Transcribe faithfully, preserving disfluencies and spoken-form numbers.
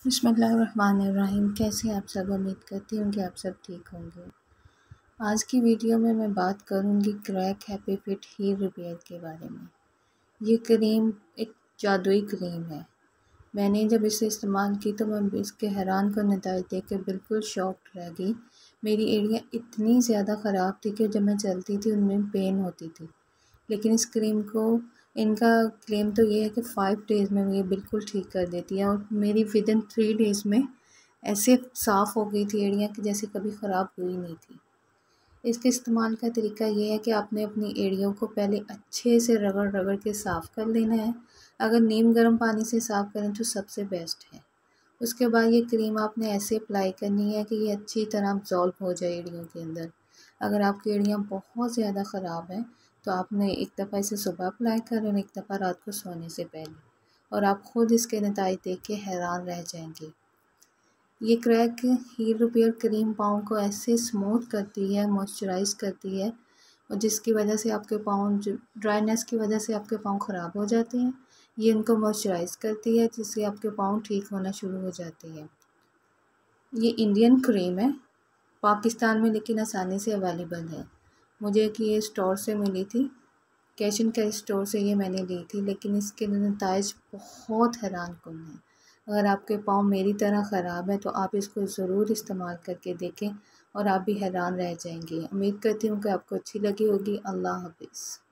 बिस्मिल्लाहिर्रहमानिर्रहीम। कैसे आप सब? उम्मीद करती हूँ कि आप सब ठीक होंगे। आज की वीडियो में मैं बात करूँगी crack happy fit hair repair के बारे में। ये क्रीम एक जादुई क्रीम है। मैंने जब इसे इस्तेमाल की तो मैं इसके हैरान कर नतीजे देख के बिल्कुल शॉक्ड रह गई। मेरी एड़ियाँ इतनी ज़्यादा ख़राब थी कि जब मैं चलती थी उनमें पेन होती थी, लेकिन इस क्रीम को इनका क्लेम तो ये है कि फ़ाइव डेज़ में ये बिल्कुल ठीक कर देती है और मेरी विदिन थ्री डेज़ में ऐसे साफ़ हो गई थी एड़ियाँ कि जैसे कभी ख़राब हुई नहीं थी। इसके इस्तेमाल का तरीका ये है कि आपने अपनी एड़ियों को पहले अच्छे से रगड़ रगड़ के साफ़ कर लेना है। अगर नीम गर्म पानी से साफ़ करें तो सबसे बेस्ट है। उसके बाद ये क्रीम आपने ऐसे अप्लाई करनी है कि ये अच्छी तरह अब्ज़ॉर्ब हो जाए एड़ियों के अंदर। अगर आपकी एड़ियाँ बहुत ज़्यादा ख़राब हैं तो आपने एक दफ़ा इसे सुबह अप्लाई करें और एक दफ़ा रात को सोने से पहले, और आप ख़ुद इसके नतीजे देख के हैरान रह जाएंगे। ये क्रैक हेयर रिपेयर क्रीम पाँव को ऐसे स्मूथ करती है, मॉइस्चराइज़ करती है, और जिसकी वजह से आपके पाँव ड्राइनेस की वजह से आपके पाँव ख़राब हो जाते हैं। ये इनको मॉइस्चराइज़ करती है जिससे आपके पाँव ठीक होना शुरू हो जाते हैं। ये इंडियन क्रीम है, पाकिस्तान में लेकिन आसानी से अवेलेबल है। मुझे कि ये स्टोर से मिली थी, कैश एंड कैरी स्टोर से ये मैंने ली थी, लेकिन इसके नतीजे बहुत हैरान कुन हैं। अगर आपके पाँव मेरी तरह ख़राब है तो आप इसको ज़रूर इस्तेमाल करके देखें और आप भी हैरान रह जाएंगे। उम्मीद करती हूँ कि आपको अच्छी लगी होगी। अल्लाह हाफ़िज़।